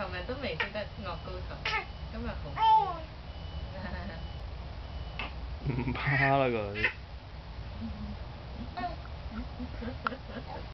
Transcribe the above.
琴日都未識得樂高頭，今日好。 唔怕啦佢。